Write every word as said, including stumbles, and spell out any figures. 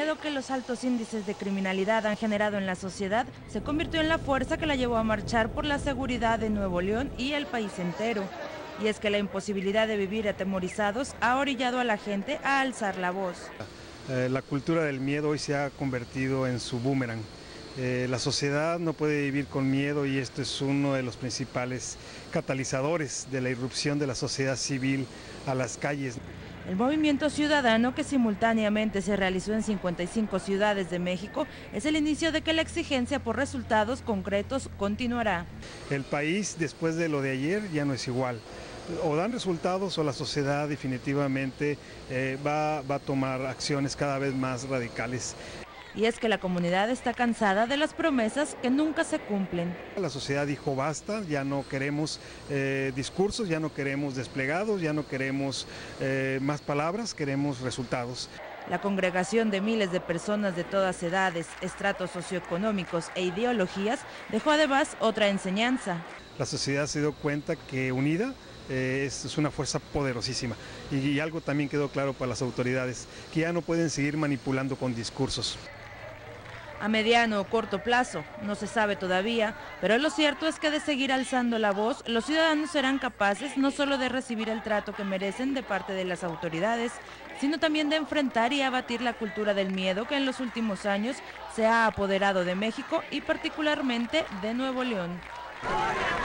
miedo que los altos índices de criminalidad han generado en la sociedad se convirtió en la fuerza que la llevó a marchar por la seguridad de Nuevo León y el país entero. Y es que la imposibilidad de vivir atemorizados ha orillado a la gente a alzar la voz. Eh, la cultura del miedo hoy se ha convertido en su boomerang. Eh, la sociedad no puede vivir con miedo y esto es uno de los principales catalizadores de la irrupción de la sociedad civil a las calles. El movimiento ciudadano, que simultáneamente se realizó en cincuenta y cinco ciudades de México, es el inicio de que la exigencia por resultados concretos continuará. El país, después de lo de ayer, ya no es igual. O dan resultados o la sociedad definitivamente eh, va, va a tomar acciones cada vez más radicales. Y es que la comunidad está cansada de las promesas que nunca se cumplen. La sociedad dijo basta, ya no queremos eh, discursos, ya no queremos desplegados, ya no queremos eh, más palabras, queremos resultados. La congregación de miles de personas de todas edades, estratos socioeconómicos e ideologías dejó además otra enseñanza. La sociedad se dio cuenta que unida eh, es, es una fuerza poderosísima y, y algo también quedó claro para las autoridades, que ya no pueden seguir manipulando con discursos. A mediano o corto plazo, no se sabe todavía, pero lo cierto es que de seguir alzando la voz, los ciudadanos serán capaces no solo de recibir el trato que merecen de parte de las autoridades, sino también de enfrentar y abatir la cultura del miedo que en los últimos años se ha apoderado de México y particularmente de Nuevo León.